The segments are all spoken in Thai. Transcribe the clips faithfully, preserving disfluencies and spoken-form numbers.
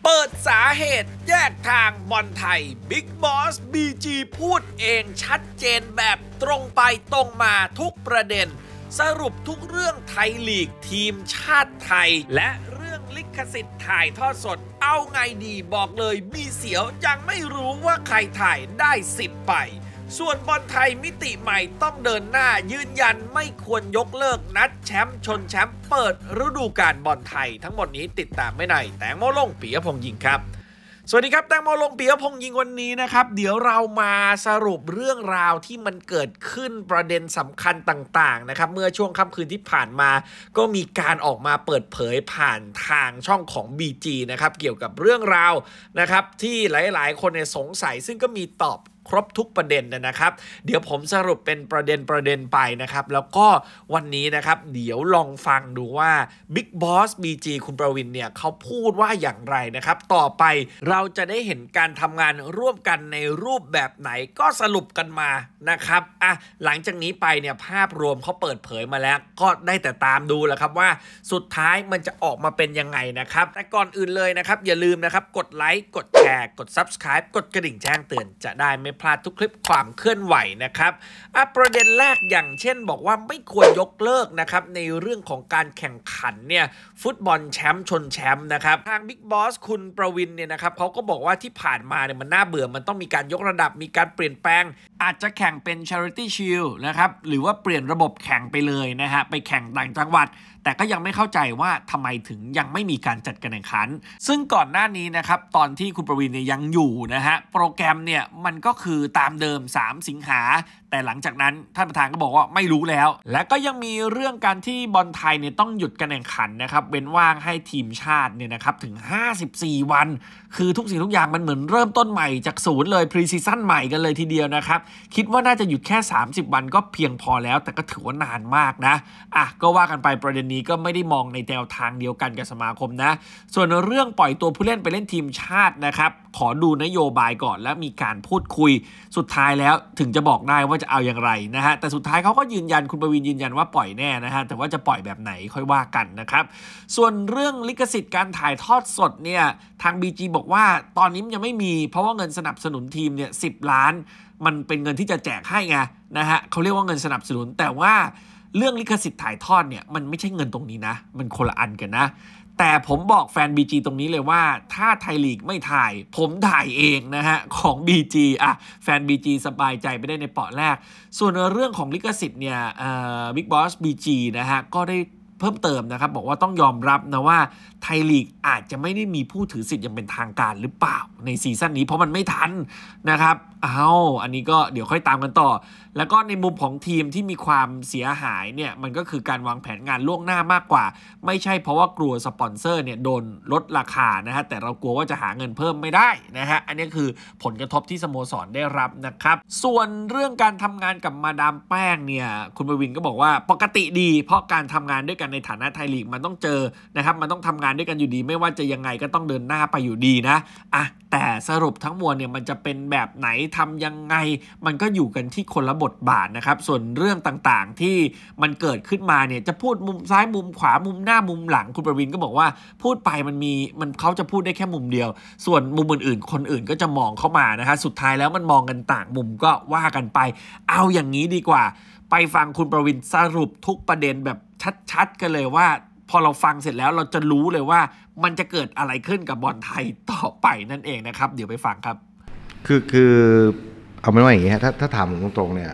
เปิดสาเหตุแยกทางบอลไทยบิ๊กบอส บี จี พูดเองชัดเจนแบบตรงไปตรงมาทุกประเด็นสรุปทุกเรื่องไทยลีกทีมชาติไทยและเรื่องลิขสิทธิ์ถ่ายทอดสดเอาไงดีบอกเลยมีเสียวยังไม่รู้ว่าใครถ่ายได้สิทธิ์ไปส่วนบอลไทยมิติใหม่ต้องเดินหน้ายืนยันไม่ควรยกเลิกนัดแชมป์ชนแชมป์เปิดฤดูกาลบอลไทยทั้งหมดนี้ติดตามไม่ในแตงโมลงปิยพงษ์ยิงครับสวัสดีครับแตงโมลงปิยพงษ์ยิงวันนี้นะครับเดี๋ยวเรามาสรุปเรื่องราวที่มันเกิดขึ้นประเด็นสำคัญต่างๆนะครับเมื่อช่วงค่ำคืนที่ผ่านมาก็มีการออกมาเปิดเผยผ่านทางช่องของ บี จี นะครับเกี่ยวกับเรื่องราวนะครับที่หลายๆคนเนี่ยสงสัยซึ่งก็มีตอบครบทุกประเด็นนะครับเดี๋ยวผมสรุปเป็นประเด็นประเด็นไปนะครับแล้วก็วันนี้นะครับเดี๋ยวลองฟังดูว่า Big Boss บี จี คุณประวินเนี่ยเขาพูดว่าอย่างไรนะครับต่อไปเราจะได้เห็นการทำงานร่วมกันในรูปแบบไหนก็สรุปกันมานะครับอ่ะหลังจากนี้ไปเนี่ยภาพรวมเขาเปิดเผยมาแล้วก็ได้แต่ตามดูแหละครับว่าสุดท้ายมันจะออกมาเป็นยังไงนะครับแต่ก่อนอื่นเลยนะครับอย่าลืมนะครับกดไลค์กดแชร์กด ซับสไครบ์ กดกระดิ่งแจ้งเตือนจะได้ไม่พลาดทุกคลิปความเคลื่อนไหวนะครับอ่ะประเด็นแรกอย่างเช่นบอกว่าไม่ควรยกเลิกนะครับในเรื่องของการแข่งขันเนี่ยฟุตบอลแชมป์ชนแชมป์นะครับทางบิ๊กบอสคุณประวินเนี่ยนะครับเขาก็บอกว่าที่ผ่านมาเนี่ยมันน่าเบื่อมันต้องมีการยกระดับมีการเปลี่ยนแปลงอาจจะแข่งเป็น Charity Shield นะครับหรือว่าเปลี่ยนระบบแข่งไปเลยนะฮะไปแข่งต่างจังหวัดแต่ก็ยังไม่เข้าใจว่าทำไมถึงยังไม่มีการจัดการแข่งขันซึ่งก่อนหน้านี้นะครับตอนที่คุณประวินเนี่ยยังอยู่นะฮะโปรแกรมเนี่ยมันก็คือตามเดิมสามสิงหาแต่หลังจากนั้นท่านประธานก็บอกว่าไม่รู้แล้วและก็ยังมีเรื่องการที่บอลไทยเนี่ยต้องหยุดการแข่งขันนะครับเว้นว่างให้ทีมชาติเนี่ยนะครับถึงห้าสิบสี่วันคือทุกสิ่งทุกอย่างมันเหมือนเริ่มต้นใหม่จากศูนย์เลยพรีซีซั่นใหม่กันเลยทีเดียวนะครับคิดว่าน่าจะหยุดแค่สามสิบวันก็เพียงพอแล้วแต่ก็ถือว่านานมากนะอ่ะก็ว่ากันไปประเด็นนี้ก็ไม่ได้มองในแนวทางเดียวกันกับสมาคมนะส่วนเรื่องปล่อยตัวผู้เล่นไปเล่นทีมชาตินะครับขอดูนโยบายก่อนและมีการพูดคุยสุดท้ายแล้วถึงจะบอกได้ว่าจะเอาอย่างไรนะฮะแต่สุดท้ายเขาก็ยืนยันคุณประวินยืนยันว่าปล่อยแน่นะฮะแต่ว่าจะปล่อยแบบไหนค่อยว่ากันนะครับส่วนเรื่องลิขสิทธิ์การถ่ายทอดสดเนี่ยทาง บี จี บอกว่าตอนนี้ยังไม่มีเพราะว่าเงินสนับสนุนทีมเนี่ยสิบล้านมันเป็นเงินที่จะแจกให้ไงนะฮะเขาเรียกว่าเงินสนับสนุนแต่ว่าเรื่องลิขสิทธิ์ถ่ายทอดเนี่ยมันไม่ใช่เงินตรงนี้นะมันคนละอันกันนะแต่ผมบอกแฟน บี จี ตรงนี้เลยว่าถ้าไทยลีกไม่ถ่ายผมถ่ายเองนะฮะของ บี จี อ่ะแฟน บี จี สบายใจไปได้ในเปาะแรกส่วนเรื่องของลิขสิทธิ์เนี่ยเอ่อ Big Boss บี จี นะฮะก็ได้เพิ่มเติมนะครับบอกว่าต้องยอมรับนะว่าไทยลีกอาจจะไม่ได้มีผู้ถือสิทธิ์อย่างเป็นทางการหรือเปล่าในซีซั่นนี้เพราะมันไม่ทันนะครับเอาอันนี้ก็เดี๋ยวค่อยตามกันต่อแล้วก็ในมุมของทีมที่มีความเสียหายเนี่ยมันก็คือการวางแผนงานล่วงหน้ามากกว่าไม่ใช่เพราะว่ากลัวสปอนเซอร์เนี่ยโดนลดราคานะฮะแต่เรากลัวว่าจะหาเงินเพิ่มไม่ได้นะฮะอันนี้คือผลกระทบที่สโมสรได้รับนะครับส่วนเรื่องการทำงานกับมาดามแป้งเนี่ยคุณประวินก็บอกว่าปกติดีเพราะการทำงานด้วยกันในฐานะไทยลีกมันต้องเจอนะครับมันต้องทำงานด้วยกันอยู่ดีไม่ว่าจะยังไงก็ต้องเดินหน้าไปอยู่ดีนะอ่ะแต่สรุปทั้งมวลเนี่ยมันจะเป็นแบบไหนทำยังไงมันก็อยู่กันที่คนละบทบาทนะครับส่วนเรื่องต่างๆที่มันเกิดขึ้นมาเนี่ยจะพูดมุมซ้ายมุมขวามุมหน้ามุมหลังคุณประวินก็บอกว่าพูดไปมันมีมันเขาจะพูดได้แค่มุมเดียวส่วนมุมอื่นๆคนอื่นก็จะมองเข้ามานะฮะสุดท้ายแล้วมันมองกันต่างมุมก็ว่ากันไปเอาอย่างนี้ดีกว่าไปฟังคุณประวินสรุปทุกประเด็นแบบชัดๆกันเลยว่าพอเราฟังเสร็จแล้วเราจะรู้เลยว่ามันจะเกิดอะไรขึ้นกับบอลไทยต่อไปนั่นเองนะครับเดี๋ยวไปฟังครับคือคือเอาไม่ว่าอย่างนี้ฮะถ้าถ้าถามผมตรงๆเนี่ย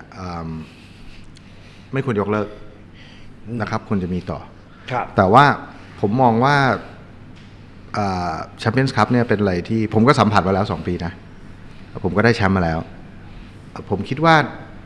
ไม่ควรยกเลิกนะครับควรจะมีต่อแต่ว่าผมมองว่าแชมเปี้ยนส์คัพเนี่ยเป็นอะไรที่ผมก็สัมผัสมาแล้วสองปีนะผมก็ได้แชมป์มาแล้วผมคิดว่า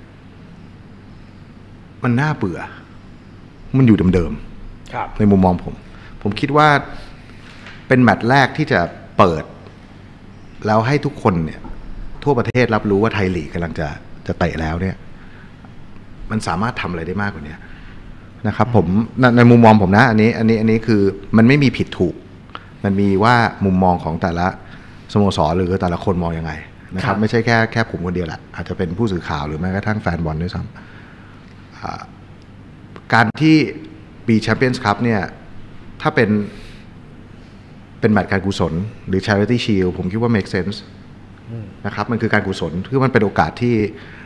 มันน่าเบื่อมันอยู่เดิมๆในมุมมองผมผมคิดว่าเป็นแมตช์แรกที่จะเปิดแล้วให้ทุกคนเนี่ยทั่วประเทศรับรู้ว่าไทยลีกกำลังจะจะเตะแล้วเนี่ยมันสามารถทำอะไรได้มากกว่านี้นะครับผมในมุมมองผมนะอันนี้อันนี้อันนี้คือมันไม่มีผิดถูกมันมีว่ามุมมองของแต่ละสโมสรหรือแต่ละคนมองยังไงนะครับไม่ใช่แค่แค่ผมคนเดียวแหละอาจจะเป็นผู้สื่อข่าวหรือแม้กระทั่งแฟนบอลด้วยซ้ำการที่ปีแชมเปี้ยนส์คัพเนี่ยถ้าเป็นเป็นแมตช์การกุศลหรือ Charity Shield ผมคิดว่า make sense นะครับมันคือการกุศลคือมันเป็นโอกาสที่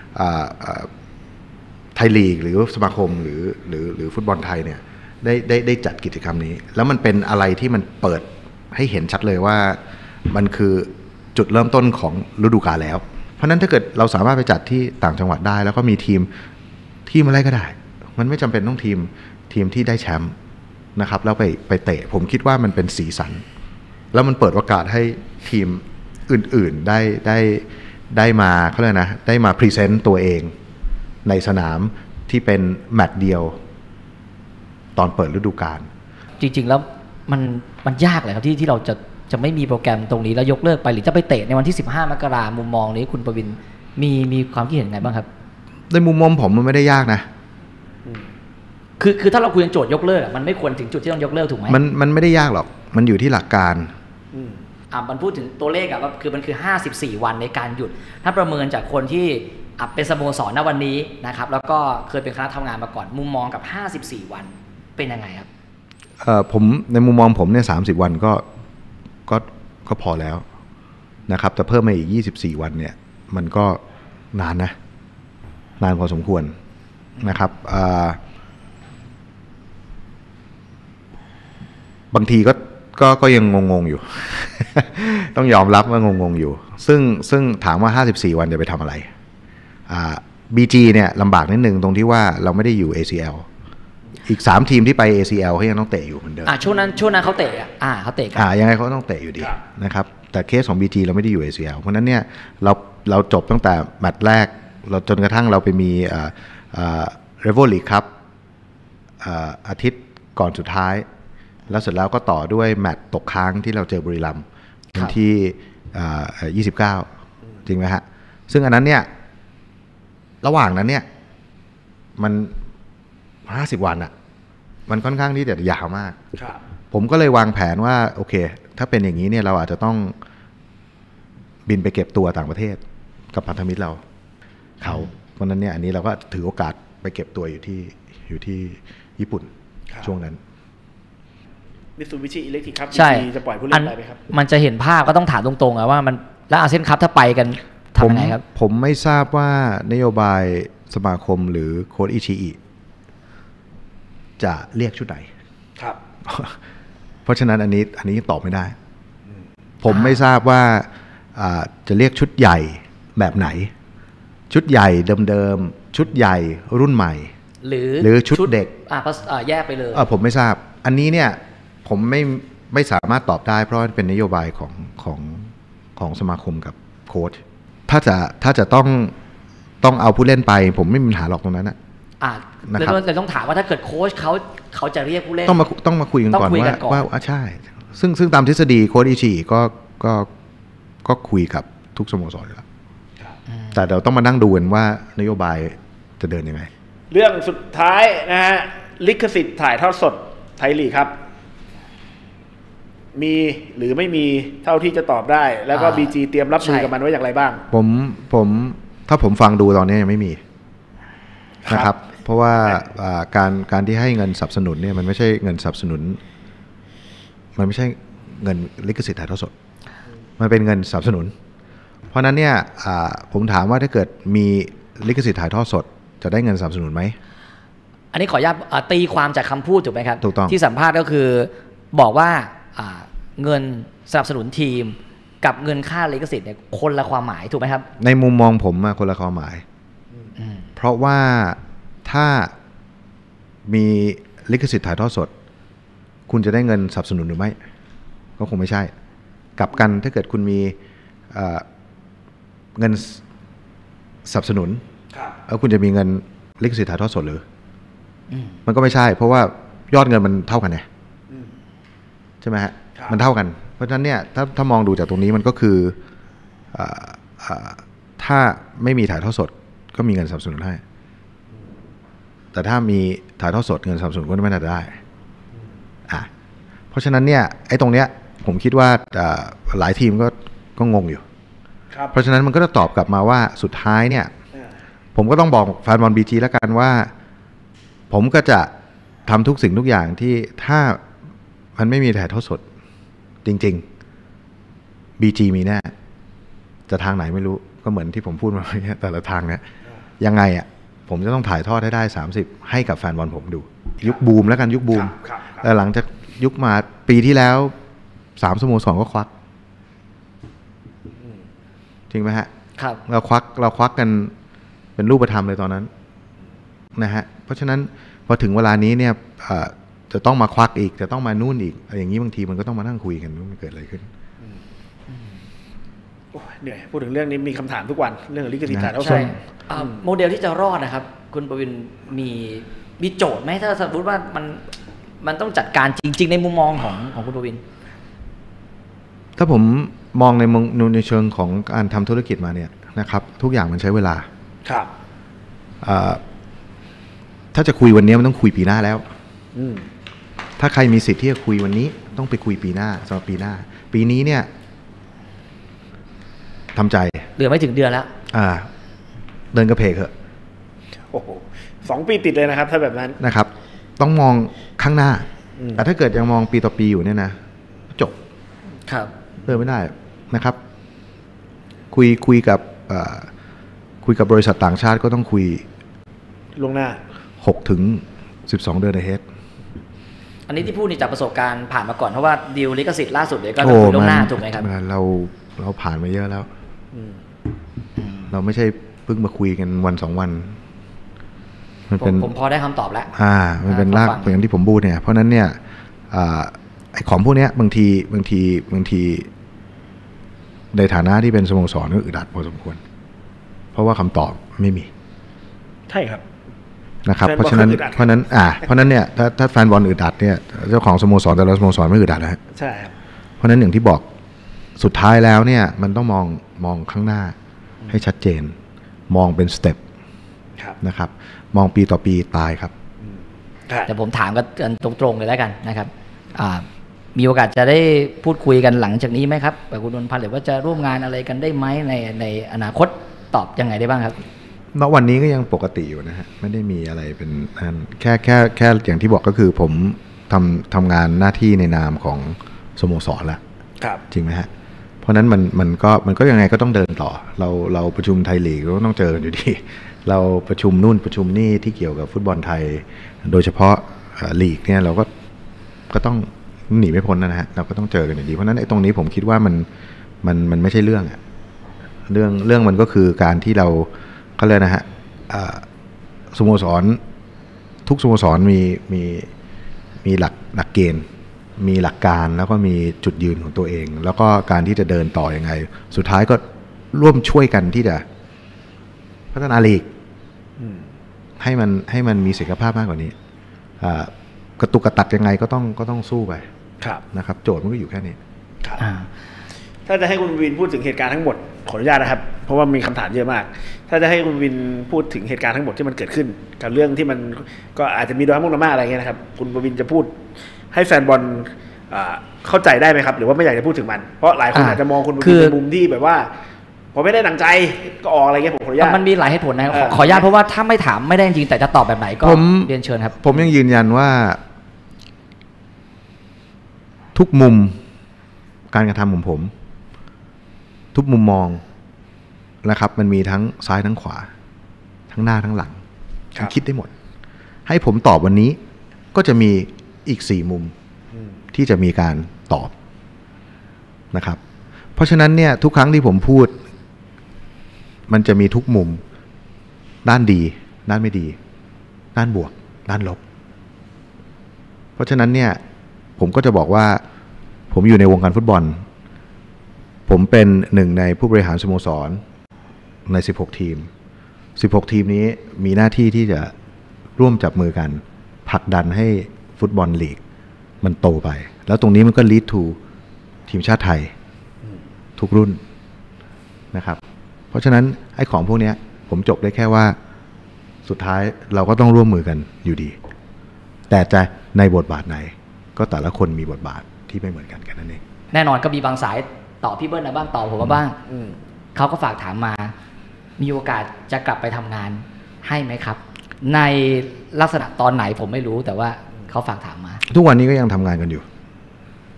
ไทยลีกหรือสมาคมหรือหรือหรือฟุตบอลไทยเนี่ยได้ได้ได้จัดกิจกรรมนี้แล้วมันเป็นอะไรที่มันเปิดให้เห็นชัดเลยว่ามันคือจุดเริ่มต้นของฤดูกาลแล้วเพราะนั้นถ้าเกิดเราสามารถไปจัดที่ต่างจังหวัดได้แล้วก็มีทีมทีมอะไรก็ได้มันไม่จำเป็นต้องทีมทีมที่ได้แชมป์นะครับแล้วไปไปเตะผมคิดว่ามันเป็นสีสันแล้วมันเปิดโอกาสให้ทีมอื่นๆได้ได้ได้มาเขาเรียกนะได้มาพรีเซนต์ตัวเองในสนามที่เป็นแมตช์เดียวตอนเปิดฤดูกาลจริงๆแล้วมันมันยากเลยครับที่ที่เราจะจะไม่มีโปรแกรมตรงนี้แล้วยกเลิกไปหรือจะไปเตะในวันที่สิบห้ามกราคมมุมมองนี้คุณประวินมีมีความคิดเห็นไงบ้างครับในมุมมองผมมันไม่ได้ยากนะคือคือถ้าเราคุยกันโจทย์ยกเลิกมันไม่ควรถึงจุดที่ต้องยกเลิกถูกไหมมันมันไม่ได้ยากหรอกมันอยู่ที่หลักการอ่ามันพูดถึงตัวเลขอะว่าคือมันคือห้าสิบสี่วันในการหยุดถ้าประเมินจากคนที่อ่ะเป็นสโมสรณวันนี้นะครับแล้วก็เคยเป็นคณะทำงานมาก่อนมุมมองกับห้าสิบสี่วันเป็นยังไงครับเอ่อผมในมุมมองผมเนี่ยสามสิบวันก็ก็ก็พอแล้วนะครับแต่เพิ่มมาอีกยี่สิบสี่วันเนี่ยมันก็นานนะนานพอสมควรนะครับบางทีก็ก็ก็ยังงงๆอยู่ ต้องยอมรับว่างงๆอยู่ซึ่งซึ่งถามว่าห้าสิบสี่วันจะไปทำอะไรอ่า บี จี เนี่ยลำบากนิดนึงตรงที่ว่าเราไม่ได้อยู่ เอ ซี แอล อีกสามทีมที่ไป เอ ซี แอล เขายังต้องเตะอยู่เหมือนเดิมอ่าช่วงนั้นช่วงนั้นเขาเตะอ่าเขาเตะกันอ่ายังไงเขาต้องเตะอยู่ดีนะครับแต่เคสของ บี จี เราไม่ได้อยู่ เอ ซี แอล เพราะนั้นเนี่ยเราเราจบตั้งแต่แมตช์แรกเราจนกระทั่งเราไปมีอ่าอ่า Rival League ครับอ่าอาทิตย์ก่อนสุดท้ายแล้วเสร็จแล้วก็ต่อด้วยแมตช์ตกค้างที่เราเจอบุรีรัมย์วันที่ยี่สิบเก้าจริงไหมฮะซึ่งอันนั้นเนี่ยระหว่างนั้นเนี่ยมันห้าสิบวันอะมันค่อนข้างที่จะยาวมากผมก็เลยวางแผนว่าโอเคถ้าเป็นอย่างนี้เนี่ยเราอาจจะต้องบินไปเก็บตัวต่างประเทศกับพันธมิตรเราเขาเพราะนั้นเนี่ยอันนี้เราก็ถือโอกาสไปเก็บตัวอยู่ที่อยู่ที่ญี่ปุ่นช่วงนั้นมิตซูบิชิอิเล็กทริกครับใช่จะปล่อยผู้เล่นไปไหมครับมันจะเห็นภาพก็ต้องถามตรงๆอะว่ามันแล้วอาเซียนคัพถ้าไปกันทำยังไงครับผมไม่ทราบว่านโยบายสมาคมหรือโค้ชอิชิอิจะเรียกชุดไหนครับเพราะฉะนั้นอันนี้อันนี้ตอบไม่ได้ผมไม่ทราบว่าจะเรียกชุดใหญ่แบบไหนชุดใหญ่เดิมๆชุดใหญ่รุ่นใหม่หรือหรือชุดเด็กอ่าแยกไปเลยผมไม่ทราบอันนี้เนี่ยผมไม่ไม่สามารถตอบได้เพราะเป็นนโยบายของของของสมาคมกับโค้ชถ้าจะถ้าจะต้องต้องเอาผู้เล่นไปผมไม่มีปัญหาหรอกตรงนั้นนะอ่านะครับเลยต้องถามว่าถ้าเกิดโค้ชเขาเขาจะเรียกผู้เล่นต้องมาต้องมาคุยกันก่อนว่าว่าใช่ซึ่งซึ่งตามทฤษฎีโค้ชอิชิก็ก็ก็คุยกับทุกสโมสรอยู่แล้วแต่เราต้องมานั่งดูกันว่านโยบายจะเดินยังไงเรื่องสุดท้ายนะฮะลิขสิทธิ์ถ่ายทอดสดไทยลีกครับมีหรือไม่มีเท่าที่จะตอบได้แล้วก็ บี จี เตรียมรับมือกับมันไว้อย่างไรบ้างผมผมถ้าผมฟังดูตอนนี้ยังไม่มีนะครับเพราะว่าการการที่ให้เงินสนับสนุนเนี่ยมันไม่ใช่เงินสนับสนุนมันไม่ใช่เงินลิขสิทธิ์ถ่ายทอดสดมันเป็นเงินสนับสนุนเพราะนั้นเนี่ยผมถามว่าถ้าเกิดมีลิขสิทธิ์ถ่ายทอดสดจะได้เงินสนับสนุนไหมอันนี้ขออนุญาตตีความจากคำพูดถูกไหมครับถูกต้องที่สัมภาษณ์ก็คือบอกว่าเงินสนับสนุนทีมกับเงินค่าลิขสิทธิ์เนี่ยคนละความหมายถูกไหมครับในมุมมองผมคนละความหมายเพราะว่าถ้ามีลิขสิทธิ์ถ่ายทอดสดคุณจะได้เงินสนับสนุนหรือไม่ก็คงไม่ใช่กลับกันถ้าเกิดคุณมีเงินสนับสนุนแล้วคุณจะมีเงินลิขสิทธิ์ถ่ายทอดสดหรือมันก็ไม่ใช่เพราะว่ายอดเงินมันเท่ากันไงใช่ไหมฮะมันเท่ากันเพราะฉะนั้นเนี่ยถ้าถ้ามองดูจากตรงนี้มันก็คือถ้าไม่มีถ่ายทอดสดก็มีเงินสนับสนุนให้แต่ถ้ามีถ่ายทอดสดเงินสนับสนุนก็ไม่น่าจะได้อ่ะเพราะฉะนั้นเนี่ยไอ้ตรงเนี้ยผมคิดว่าหลายทีมก็ก็งงอยู่เพราะฉะนั้นมันก็จะตอบกลับมาว่าสุดท้ายเนี่ยผมก็ต้องบอกแฟนบอล บี จี แล้วกันว่าผมก็จะทำทุกสิ่งทุกอย่างที่ถ้ามันไม่มีถ่ายทอดสดจริงๆ บี จี มีแน่จะทางไหนไม่รู้ก็เหมือนที่ผมพูดมาเนี่ยแต่ละทางเนี่ยยังไงอ่ะผมจะต้องถ่ายทอดให้ได้สามสิบให้กับแฟนบอลผมดูยุคบูมแล้วกันยุคบูมแต่หลังจากยุคมาปีที่แล้วสามสโมสรก็ควักจริงไหมฮะครับเราควักเราควักกันเป็นรูปธรรมเลยตอนนั้นนะฮะเพราะฉะนั้นพอถึงเวลานี้เนี่ยจะต้องมาควักอีกจะต้องมานู่นอีกอย่างนี้บางทีมันก็ต้องมานั่งคุยกันว่ามันเกิดอะไรขึ้นเหนื่อยพูดถึงเรื่องนี้มีคำถามทุกวันเรื่องลิขสิทธิ์ถ่ายทอดสดโมเดลที่จะรอดนะครับคุณประวินมีมีโจทย์ไหมถ้าสมมติว่ามันมันต้องจัดการจริงๆในมุมมองของของคุณประวินถ้าผมมองในมุมในเชิงของการทำธุรกิจมาเนี่ยนะครับทุกอย่างมันใช้เวลาครับถ้าจะคุยวันนี้มันต้องคุยปีหน้าแล้วถ้าใครมีสิทธิ์ที่จะคุยวันนี้ต้องไปคุยปีหน้าสำหรับปีหน้าปีนี้เนี่ยทำใจเหลือไม่ถึงเดือนแล้วอ่าเดินกระเพกเถอะโอ้โหสองปีติดเลยนะครับถ้าแบบนั้นนะครับต้องมองข้างหน้าแต่ถ้าเกิดยังมองปีต่อปีอยู่เนี่ยนะจบครับเดินไม่ได้นะครับคุยคุยกับคุยกับบริษัทต่างชาติก็ต้องคุยล่วงหน้าหกถึงสิบสองเดือนahead อันนี้ที่พูดนี่จากประสบการณ์ผ่านมาก่อนเพราะว่าดีลลิขสิทธิ์ล่าสุดเนี่ยก็ต้องคุยล่วงหน้าถูกไหมครับเราเราผ่านมาเยอะแล้วเราไม่ใช่เพิ่งมาคุยกันวันสองวันมันเป็นผมพอได้คำตอบแล้วอ่ามันเป็นรากอย่างที่ผมพูดเนี่ยเพราะนั้นเนี่ยไอ้ของพวกนี้บางทีบางทีบางทีในฐานะที่เป็นสโมสรก็อึดอัดพอสมควรเพราะว่าคำตอบไม่มีใช่ครับนะครับเพราะฉะนั้นเพราะนั้นอ่าเพราะนั้นเนี่ยถ้าถ้าแฟนบอลอึดอัดเนี่ยเจ้าของสโมสรแต่ละสโมสรไม่อึดอัดนะฮะใช่ครับเพราะนั้นอย่างที่บอกสุดท้ายแล้วเนี่ยมันต้องมองมองข้างหน้าให้ชัดเจนมองเป็นสเต็ปนะครับมองปีต่อปีตายครับแต่ผมถามกันตรงๆเลยแล้วกันนะครับมีโอกาสจะได้พูดคุยกันหลังจากนี้ไหมครับกับคุณนนท์พันธ์หรือว่าจะร่วมงานอะไรกันได้ไหมในในอนาคตตอบยังไงได้บ้างครับณวันนี้ก็ยังปกติอยู่นะฮะไม่ได้มีอะไรเป็นแค่แค่แค่อย่างที่บอกก็คือผมทำทำงานหน้าที่ในนามของสโมสรแล้วจริงไหมฮะเพราะนั้นมันมันก็มันก็ยังไงก็ต้องเดินต่อเราเราประชุมไทยลีกก็ต้องเจอกันอยู่ดีเราประชุมนู่นประชุมนี่ที่เกี่ยวกับฟุตบอลไทยโดยเฉพาะลีกเนี่ยเราก็ก็ต้องหนีไม่พ้นนะฮะเราก็ต้องเจอกันอยู่ดีเพราะนั้นไอ้ตรงนี้ผมคิดว่ามันมันมันไม่ใช่เรื่องอะเรื่องเรื่องมันก็คือการที่เราเขาเรียกนะฮะสโมสรทุกสโมสรมีมีมีหลักหลักเกณฑ์มีหลักการแล้วก็มีจุดยืนของตัวเองแล้วก็การที่จะเดินต่อยังไงสุดท้ายก็ร่วมช่วยกันที่จะพัฒนาลีกให้มันให้มันมีศักยภาพมากกว่านี้กระตุกกระตักยังไงก็ต้องก็ต้องสู้ไปนะครับโจทย์มันก็อยู่แค่นี้ถ้าจะให้คุณวินพูดถึงเหตุการณ์ทั้งหมดขออนุญาตนะครับเพราะว่ามีคำถามเยอะมากถ้าจะให้คุณวินพูดถึงเหตุการณ์ทั้งหมดที่มันเกิดขึ้นกับเรื่องที่มันก็อาจจะมีดราม่าดราม่าอะไรเงี้ยนะครับคุณวินจะพูดให้แฟนบอลเข้าใจได้ไหมครับหรือว่าไม่อยากจะพูดถึงมันเพราะหลายคนอาจจะมองคุณวินในมุมที่แบบว่าพอไม่ได้ดังใจก็ออกอะไรเงี้ยผมขออนุญาตมันมีหลายเหตุผลนะขออนุญาตเพราะว่าถ้าไม่ถามไม่ได้จริงแต่จะตอบแบบไหนก็เรียนเชิญครับผมยังยืนยันว่าทุกมุมการกระทำของผมทุกมุมมองนะครับมันมีทั้งซ้ายทั้งขวาทั้งหน้าทั้งหลังคิดได้หมดให้ผมตอบวันนี้ก็จะมีอีกสี่มุมที่จะมีการตอบนะครับเพราะฉะนั้นเนี่ยทุกครั้งที่ผมพูดมันจะมีทุกมุมด้านดีด้านไม่ดีด้านบวกด้านลบเพราะฉะนั้นเนี่ยผมก็จะบอกว่าผมอยู่ในวงการฟุตบอลผมเป็นหนึ่งในผู้บริหารสโมสรในสิบหกทีมสิบหกทีมนี้มีหน้าที่ที่จะร่วมจับมือกันผลักดันให้ฟุตบอลลีกมันโตไปแล้วตรงนี้มันก็ lead to ทีมชาติไทยทุกรุ่นนะครับเพราะฉะนั้นไอ้ของพวกนี้ผมจบได้แค่ว่าสุดท้ายเราก็ต้องร่วมมือกันอยู่ดีแต่จะในบทบาทไหนก็แต่ละคนมีบทบาทที่ไม่เหมือนกันกันนั่นเองแน่นอนก็มีบางสายต่อพี่เบิ้ลนะบ้างต่อผมมาบ้างเขาก็ฝากถามมามีโอกาสจะกลับไปทำงานให้ไหมครับในลักษณะตอนไหนผมไม่รู้แต่ว่าเขาฝากถามมาทุกวันนี้ก็ยังทำงานกันอยู่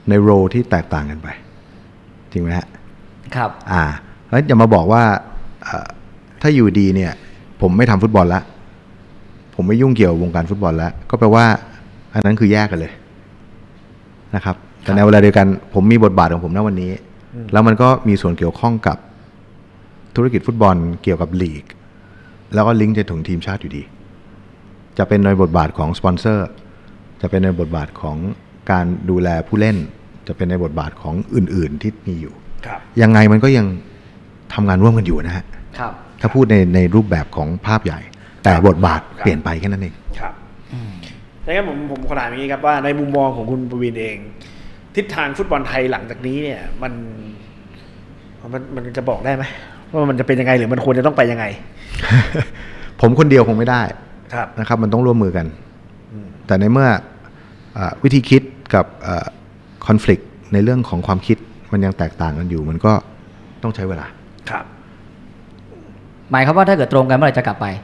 ในโรที่แตกต่างกันไปจริงไหมฮะครับอ่าแล้วอย่ามาบอกว่าถ้าอยู่ดีเนี่ยผมไม่ทำฟุตบอลละผมไม่ยุ่งเกี่ยววงการฟุตบอลแล้วก็แปลว่าอันนั้นคือแยกกันเลยนะครับแต่ในเวลาเดียวกันผมมีบทบาทของผมณวันนี้แล้วมันก็มีส่วนเกี่ยวข้องกับธุรกิจฟุตบอลเกี่ยวกับลีกแล้วก็ลิงก์จะถึงทีมชาติอยู่ดีจะเป็นในบทบาทของสปอนเซอร์จะเป็นในบทบาทของการดูแลผู้เล่นจะเป็นในบทบาทของอื่นๆที่มีอยู่ยังไงมันก็ยังทำงานร่วมกันอยู่นะฮะถ้าพูดในในรูปแบบของภาพใหญ่แต่บทบาทเปลี่ยนไปแค่นั้นเองครับดังนั้นผมผมขอถามอย่างนี้ครับว่าในมุมมองของคุณประวินเองทิศทางฟุตบอลไทยหลังจากนี้เนี่ยมันมันมันจะบอกได้ไหมว่ามันจะเป็นยังไงหรือมันควรจะต้องไปยังไงผมคนเดียวคงไม่ได้นะครับมันต้องร่วมมือกันแต่ในเมื่อวิธีคิดกับคอนฟ lict ในเรื่องของความคิดมันยังแตกต่างกันอยู่มันก็ต้องใช้เวลาครับหมายครับว่าถ้าเกิดตรงกันเมื่อไหร่จะกลับไป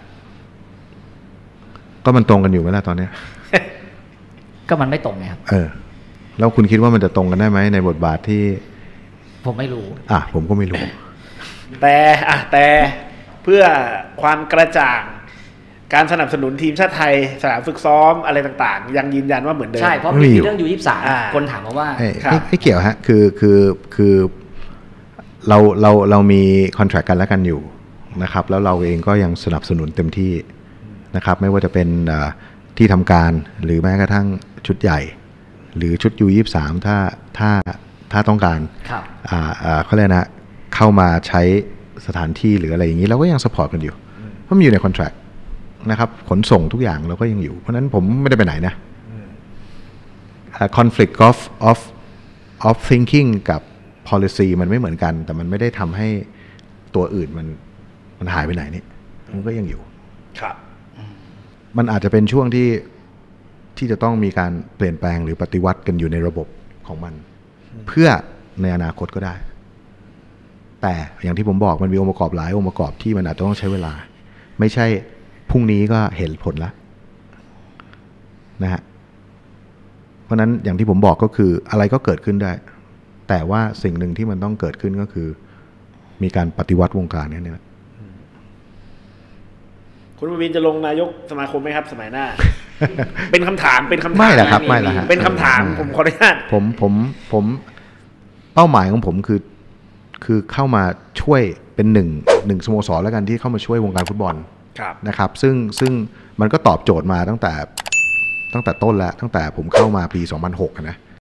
ก็มันตรงกันอยู่ไหมล่ะตอนนี้ก็มันไม่ตรงไงครับเออแล้วคุณคิดว่ามันจะตรงกันได้ไหมในบทบาทที่ผมไม่รู้อ่ะผมก็ไม่รู้แต่อ่ะแต่เพื่อความกระจ่างการสนับสนุนทีมชาติไทยสนามฝึกซ้อมอะไรต่างๆยังยืนยันว่าเหมือนเดิมใช่เพราะมีเรื่องยูยี่สิบสามคนถามมาว่าไม่เกี่ยวฮะคือคือคือเราเราเรามีคอนแทรคกันแล้วกันอยู่นะครับแล้วเราเองก็ยังสนับสนุนเต็มที่นะครับไม่ว่าจะเป็นที่ทำการหรือแม้กระทั่งชุดใหญ่หรือชุด ยู ยี่สิบสาม ถ้าถ้าถ้าต้องการเขาเรียกนะเข้ามาใช้สถานที่หรืออะไรอย่างนี้เราก็ยังสปอร์ตกันอยู่เพราะมันอยู่ในคอนแทรคนะครับขนส่งทุกอย่างเราก็ยังอยู่เพราะนั้นผมไม่ได้ไปไหนนะ conflict of of of thinking กับ policy มันไม่เหมือนกันแต่มันไม่ได้ทำให้ตัวอื่นมันมันหายไปไหนนี่มันก็ยังอยู่ครับมันอาจจะเป็นช่วงที่ที่จะต้องมีการเปลี่ยนแปลงหรือปฏิวัติกันอยู่ในระบบของมันเพื่อในอนาคตก็ได้แต่อย่างที่ผมบอกมันมีองค์ประกอบหลายองค์ประกอบที่มันอาจจะต้องใช้เวลาไม่ใช่พรุ่งนี้ก็เห็นผลแล้วนะฮะเพราะนั้นอย่างที่ผมบอกก็คืออะไรก็เกิดขึ้นได้แต่ว่าสิ่งหนึ่งที่มันต้องเกิดขึ้นก็คือมีการปฏิวัติวงการนี้เนี่ยคุณประวินจะลงนายกสมาคมไหมครับสมัยหน้า เป็นคำถามเป็นคำถามไม่ละครับไม่ละเป็นคำถามผมขออนุญาตผมผมผมเป้าหมายของผมคือคือเข้ามาช่วยเป็นหนึ่งหนึ่งสโมสรแล้วกันที่เข้ามาช่วยวงการฟุตบอลนะครับซึ่งซึ่งมันก็ตอบโจทย์มาตั้งแต่ตั้งแต่ต้นแล้วตั้งแต่ผมเข้ามาปีสองพันหกนะ